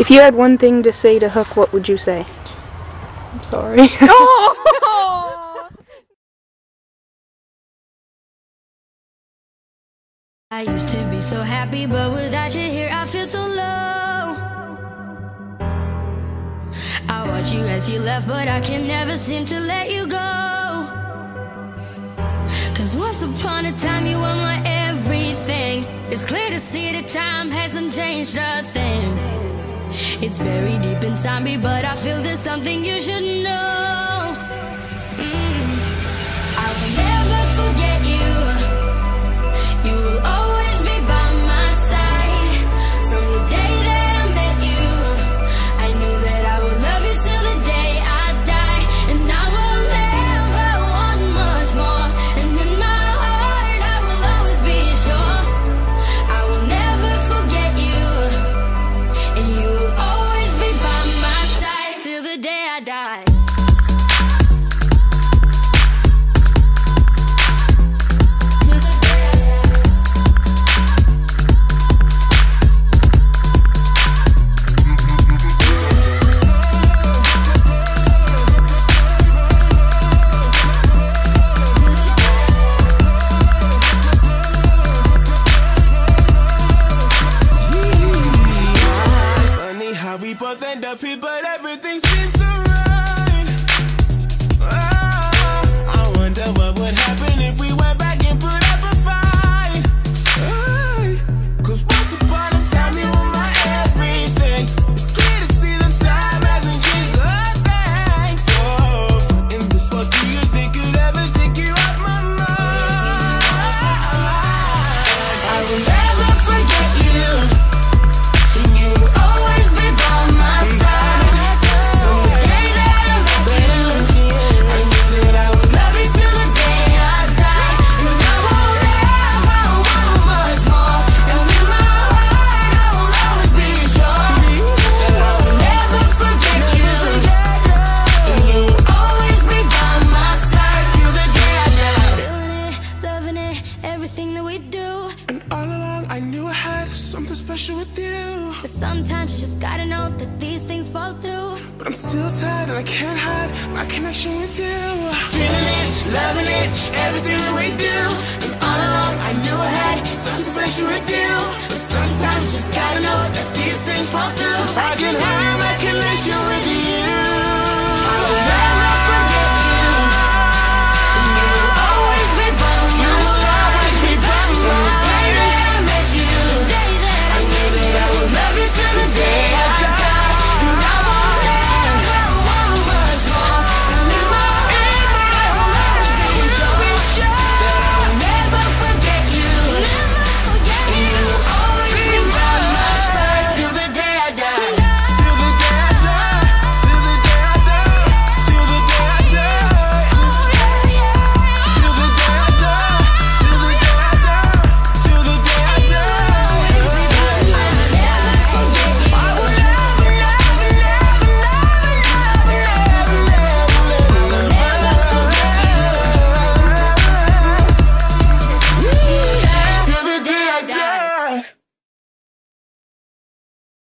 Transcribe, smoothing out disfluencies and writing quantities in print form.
If you had one thing to say to Hook, what would you say? I'm sorry. I used to be so happy, but without you here I feel so low. I watch you as you left, but I can never seem to let you go. Cause once upon a time you were my everything. It's clear to see that time hasn't changed a thing. It's buried deep inside me, but I feel there's something you should know. I will never forget you. You will always be by my side. From the day that I met you, I knew that I would love you till the day I die. And I will never want much more. And in my heart I will always be sure I will never forget you. And you will always be by my side till the day I die. We both end up here, but everything seems so right. I wonder what would happen if we went back and put up a fight. Cause once upon a time you were my everything. It's clear to see that time hasn't changed a thing. So in this world, do you think could ever take you off my mind? I will never forget you. Everything that we do, and all along I knew I had something special with you. but sometimes you just gotta know that these things fall through. But I'm still tired and I can't hide my connection with you. Feeling it, loving it, everything that we do. And all along I knew I had something special with you. But sometimes you just gotta know that these things fall through.